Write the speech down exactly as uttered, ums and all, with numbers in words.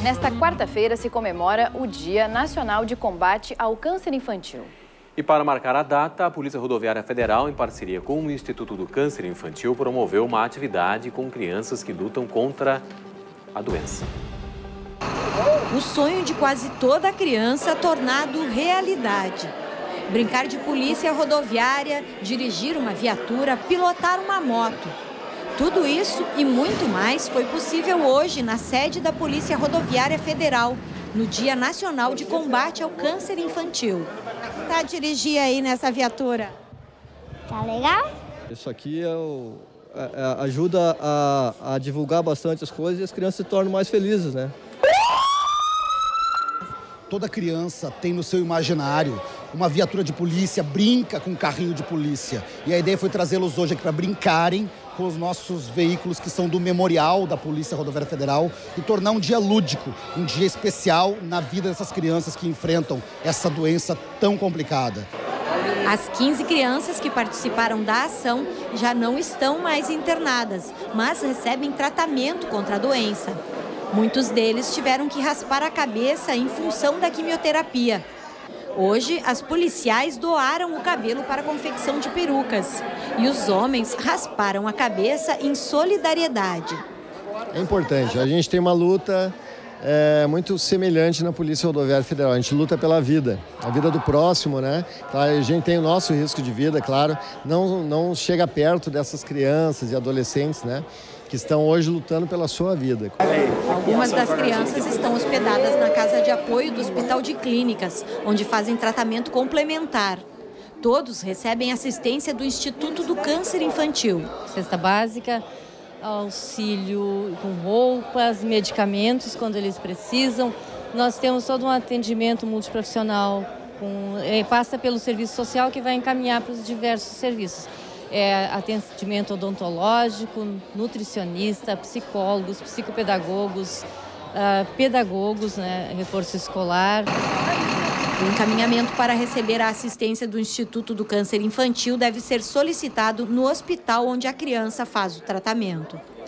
Nesta quarta-feira se comemora o Dia Nacional de Combate ao Câncer Infantil. E para marcar a data, a Polícia Rodoviária Federal, em parceria com o Instituto do Câncer Infantil, promoveu uma atividade com crianças que lutam contra a doença. O sonho de quase toda criança tornado realidade. Brincar de polícia rodoviária, dirigir uma viatura, pilotar uma moto. Tudo isso e muito mais foi possível hoje na sede da Polícia Rodoviária Federal, no Dia Nacional de Combate ao Câncer Infantil. Tá a dirigir aí nessa viatura? Tá legal? Isso aqui é o, é, é, ajuda a, a divulgar bastante as coisas e as crianças se tornam mais felizes, né? Toda criança tem no seu imaginário uma viatura de polícia, brinca com um carrinho de polícia. E a ideia foi trazê-los hoje aqui para brincarem com os nossos veículos que são do memorial da Polícia Rodoviária Federal e tornar um dia lúdico, um dia especial na vida dessas crianças que enfrentam essa doença tão complicada. As quinze crianças que participaram da ação já não estão mais internadas, mas recebem tratamento contra a doença. Muitos deles tiveram que raspar a cabeça em função da quimioterapia. Hoje, as policiais doaram o cabelo para a confecção de perucas e os homens rasparam a cabeça em solidariedade. É importante, a gente tem uma luta é, muito semelhante na Polícia Rodoviária Federal. A gente luta pela vida, a vida do próximo, né? A gente tem o nosso risco de vida, claro, não, não chega perto dessas crianças e adolescentes, né? Que estão hoje lutando pela sua vida. Algumas das crianças estão hospedadas na casa de apoio do Hospital de Clínicas, onde fazem tratamento complementar. Todos recebem assistência do Instituto do Câncer Infantil. Cesta básica, auxílio com roupas, medicamentos quando eles precisam. Nós temos todo um atendimento multiprofissional, com, é, passa pelo serviço social que vai encaminhar para os diversos serviços. É, atendimento odontológico, nutricionista, psicólogos, psicopedagogos, uh, pedagogos, né, reforço escolar. O encaminhamento para receber a assistência do Instituto do Câncer Infantil deve ser solicitado no hospital onde a criança faz o tratamento.